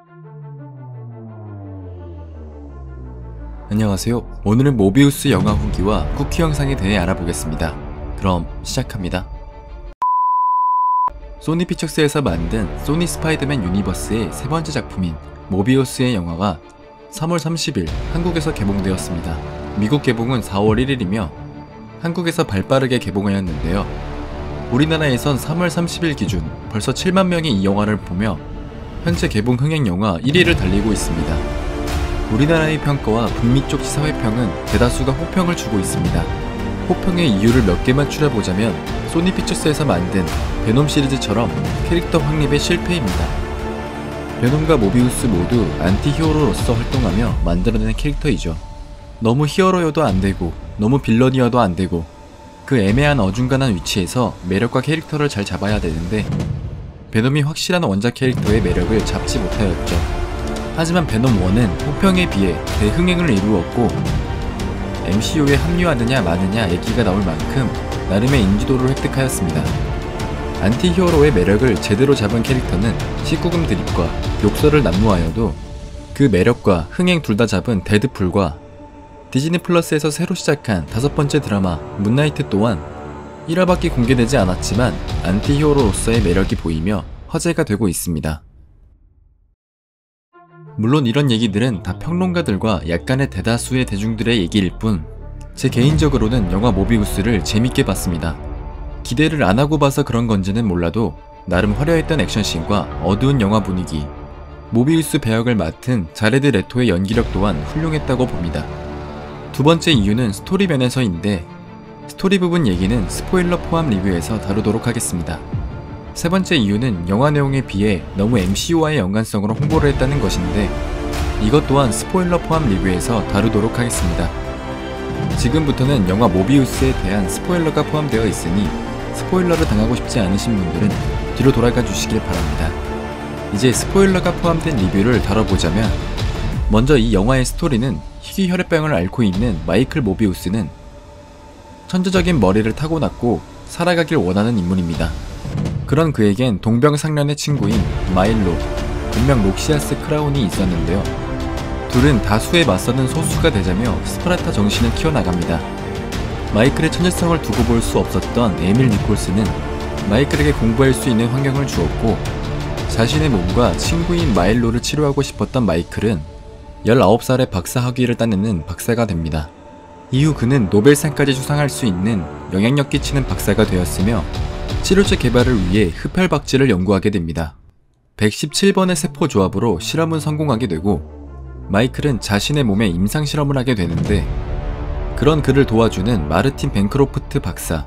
안녕하세요. 오늘은 모비우스 영화 후기와 쿠키 영상에 대해 알아보겠습니다. 그럼 시작합니다. 소니 피처스에서 만든 소니 스파이더맨 유니버스의 세 번째 작품인 모비우스의 영화가 3월 30일 한국에서 개봉되었습니다. 미국 개봉은 4월 1일이며 한국에서 발빠르게 개봉하였는데요. 우리나라에선 3월 30일 기준 벌써 7만 명이 이 영화를 보며 현재 개봉 흥행 영화 1위를 달리고 있습니다. 우리나라의 평가와 북미 쪽 시사회평은 대다수가 호평을 주고 있습니다. 호평의 이유를 몇 개만 추려보자면 소니 피처스에서 만든 베놈 시리즈처럼 캐릭터 확립의 실패입니다. 베놈과 모비우스 모두 안티히어로로서 활동하며 만들어낸 캐릭터이죠. 너무 히어로여도 안되고 너무 빌런이어도 안되고 그 애매한 어중간한 위치에서 매력과 캐릭터를 잘 잡아야 되는데 베놈이 확실한 원작 캐릭터의 매력을 잡지 못하였죠. 하지만 베놈1은 호평에 비해 대흥행을 이루었고 MCU에 합류하느냐 마느냐 얘기가 나올 만큼 나름의 인지도를 획득하였습니다. 안티히어로의 매력을 제대로 잡은 캐릭터는 19금 드립과 욕설을 난무하여도 그 매력과 흥행 둘 다 잡은 데드풀과 디즈니 플러스에서 새로 시작한 5번째 드라마 문나이트 또한 1화밖에 공개되지 않았지만 안티히어로로서의 매력이 보이며 화제가 되고 있습니다. 물론 이런 얘기들은 다 평론가들과 약간의 대다수의 대중들의 얘기일 뿐 제 개인적으로는 영화 모비우스를 재밌게 봤습니다. 기대를 안 하고 봐서 그런 건지는 몰라도 나름 화려했던 액션씬과 어두운 영화 분위기, 모비우스 배역을 맡은 자레드 레토의 연기력 또한 훌륭했다고 봅니다. 두 번째 이유는 스토리 면에서인데 스토리 부분 얘기는 스포일러 포함 리뷰에서 다루도록 하겠습니다. 세 번째 이유는 영화 내용에 비해 너무 MCU와의 연관성으로 홍보를 했다는 것인데 이것 또한 스포일러 포함 리뷰에서 다루도록 하겠습니다. 지금부터는 영화 모비우스에 대한 스포일러가 포함되어 있으니 스포일러를 당하고 싶지 않으신 분들은 뒤로 돌아가 주시길 바랍니다. 이제 스포일러가 포함된 리뷰를 다뤄보자면 먼저 이 영화의 스토리는 희귀혈액병을 앓고 있는 마이클 모비우스는 천재적인 머리를 타고났고 살아가길 원하는 인물입니다. 그런 그에겐 동병상련의 친구인 마일로, 본명 록시아스 크라운이 있었는데요. 둘은 다수에 맞서는 소수가 되자며 스파르타 정신을 키워나갑니다. 마이클의 천재성을 두고 볼 수 없었던 에밀 니콜스는 마이클에게 공부할 수 있는 환경을 주었고 자신의 몸과 친구인 마일로를 치료하고 싶었던 마이클은 19살에 박사 학위를 따내는 박사가 됩니다. 이후 그는 노벨상까지 수상할 수 있는 영향력 끼치는 박사가 되었으며 치료제 개발을 위해 흡혈박쥐를 연구하게 됩니다. 117번의 세포 조합으로 실험은 성공하게 되고 마이클은 자신의 몸에 임상실험을 하게 되는데 그런 그를 도와주는 마르틴 벤크로프트 박사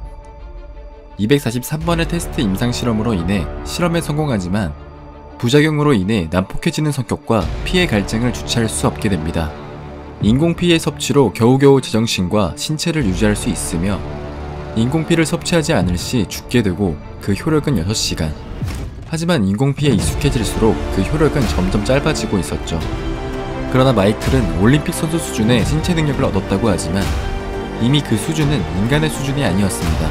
243번의 테스트 임상실험으로 인해 실험에 성공하지만 부작용으로 인해 난폭해지는 성격과 피해 갈증을 주체할 수 없게 됩니다. 인공피의 섭취로 겨우겨우 제정신과 신체를 유지할 수 있으며 인공피를 섭취하지 않을 시 죽게 되고 그 효력은 6시간. 하지만 인공피에 익숙해질수록 그 효력은 점점 짧아지고 있었죠. 그러나 마이클은 올림픽 선수 수준의 신체 능력을 얻었다고 하지만 이미 그 수준은 인간의 수준이 아니었습니다.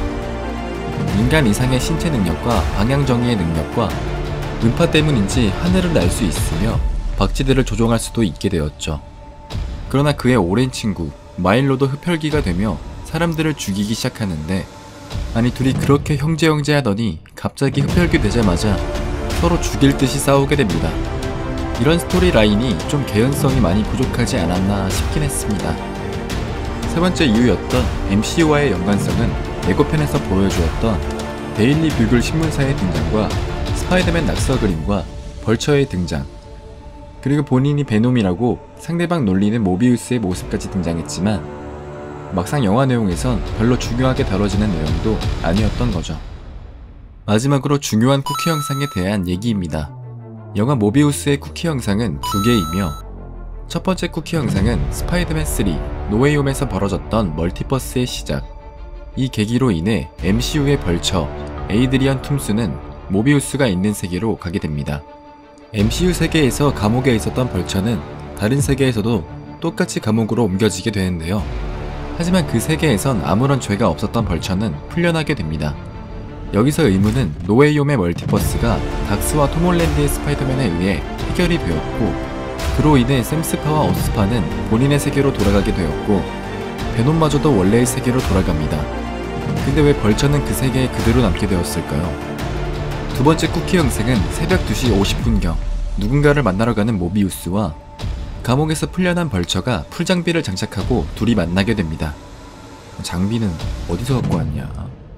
인간 이상의 신체 능력과 방향정의의 능력과 음파 때문인지 하늘을 날 수 있으며 박쥐들을 조종할 수도 있게 되었죠. 그러나 그의 오랜 친구 마일로도 흡혈귀가 되며 사람들을 죽이기 시작하는데 아니 둘이 그렇게 형제 하더니 갑자기 흡혈귀 되자마자 서로 죽일 듯이 싸우게 됩니다. 이런 스토리 라인이 좀 개연성이 많이 부족하지 않았나 싶긴 했습니다. 세 번째 이유였던 MCU와의 연관성은 예고편에서 보여주었던 데일리 뷰글 신문사의 등장과 스파이더맨 낙서 그림과 벌처의 등장 그리고 본인이 베놈이라고 상대방 놀리는 모비우스의 모습까지 등장했지만 막상 영화 내용에선 별로 중요하게 다뤄지는 내용도 아니었던 거죠. 마지막으로 중요한 쿠키 영상에 대한 얘기입니다. 영화 모비우스의 쿠키 영상은 2개이며 첫 번째 쿠키 영상은 스파이더맨 3 노웨이홈에서 벌어졌던 멀티버스의 시작. 이 계기로 인해 MCU의 벌처 에이드리언 툼스는 모비우스가 있는 세계로 가게 됩니다. MCU 세계에서 감옥에 있었던 벌처는 다른 세계에서도 똑같이 감옥으로 옮겨지게 되는데요. 하지만 그 세계에선 아무런 죄가 없었던 벌처는 풀려나게 됩니다. 여기서 의문은 노웨이홈의 멀티버스가 닥스와 톰 홀랜드의 스파이더맨에 의해 해결이 되었고, 그로 인해 샘 스파와 어스파는 본인의 세계로 돌아가게 되었고, 베놈마저도 원래의 세계로 돌아갑니다. 근데 왜 벌처는 그 세계에 그대로 남게 되었을까요? 두 번째 쿠키 형생은 새벽 2시 50분경 누군가를 만나러 가는 모비우스와 감옥에서 풀려난 벌처가 풀장비를 장착하고 둘이 만나게 됩니다. 장비는 어디서 갖고 왔냐?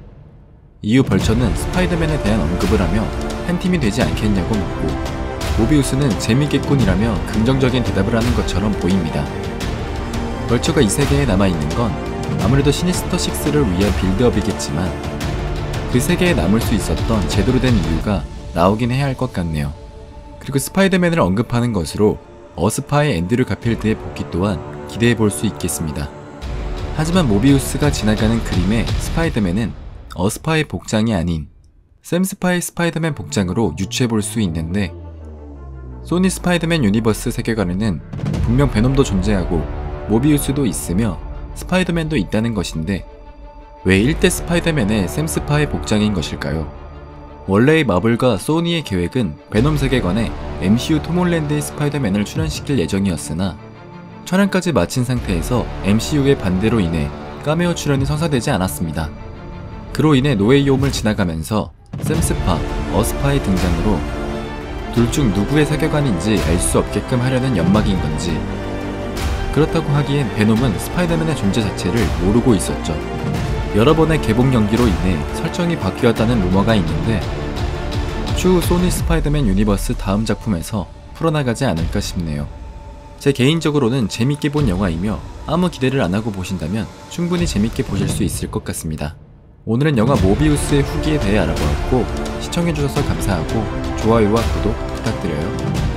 이후 벌처는 스파이더맨에 대한 언급을 하며 한 팀이 되지 않겠냐고 묻고, 모비우스는 재밌겠군이라며 긍정적인 대답을 하는 것처럼 보입니다. 벌처가 이 세계에 남아있는 건 아무래도 시니스터6를 위한 빌드업이겠지만, 그 세계에 남을 수 있었던 제대로 된 이유가 나오긴 해야 할 것 같네요. 그리고 스파이더맨을 언급하는 것으로 어스파의 앤드류 가필드의 복귀 또한 기대해 볼 수 있겠습니다. 하지만 모비우스가 지나가는 그림의 스파이더맨은 어스파의 복장이 아닌 샘 스파의 스파이더맨 복장으로 유추해 볼 수 있는데, 소니 스파이더맨 유니버스 세계관에는 분명 베놈도 존재하고 모비우스도 있으며 스파이더맨도 있다는 것인데, 왜 1대 스파이더맨의 샘 스파의 복장인 것일까요? 원래의 마블과 소니의 계획은 베놈 세계관에 MCU 톰 홀랜드의 스파이더맨을 출연시킬 예정이었으나, 촬영까지 마친 상태에서 MCU의 반대로 인해 카메오 출연이 성사되지 않았습니다. 그로 인해 노웨이홈을 지나가면서 샘 스파, 어스파의 등장으로 둘 중 누구의 세계관인지 알 수 없게끔 하려는 연막인 건지, 그렇다고 하기엔 베놈은 스파이더맨의 존재 자체를 모르고 있었죠. 여러 번의 개봉 연기로 인해 설정이 바뀌었다는 루머가 있는데, 추후 소니 스파이더맨 유니버스 다음 작품에서 풀어나가지 않을까 싶네요. 제 개인적으로는 재밌게 본 영화이며 아무 기대를 안하고 보신다면 충분히 재밌게 보실 수 있을 것 같습니다. 오늘은 영화 모비우스의 후기에 대해 알아보았고, 시청해주셔서 감사하고 좋아요와 구독 부탁드려요.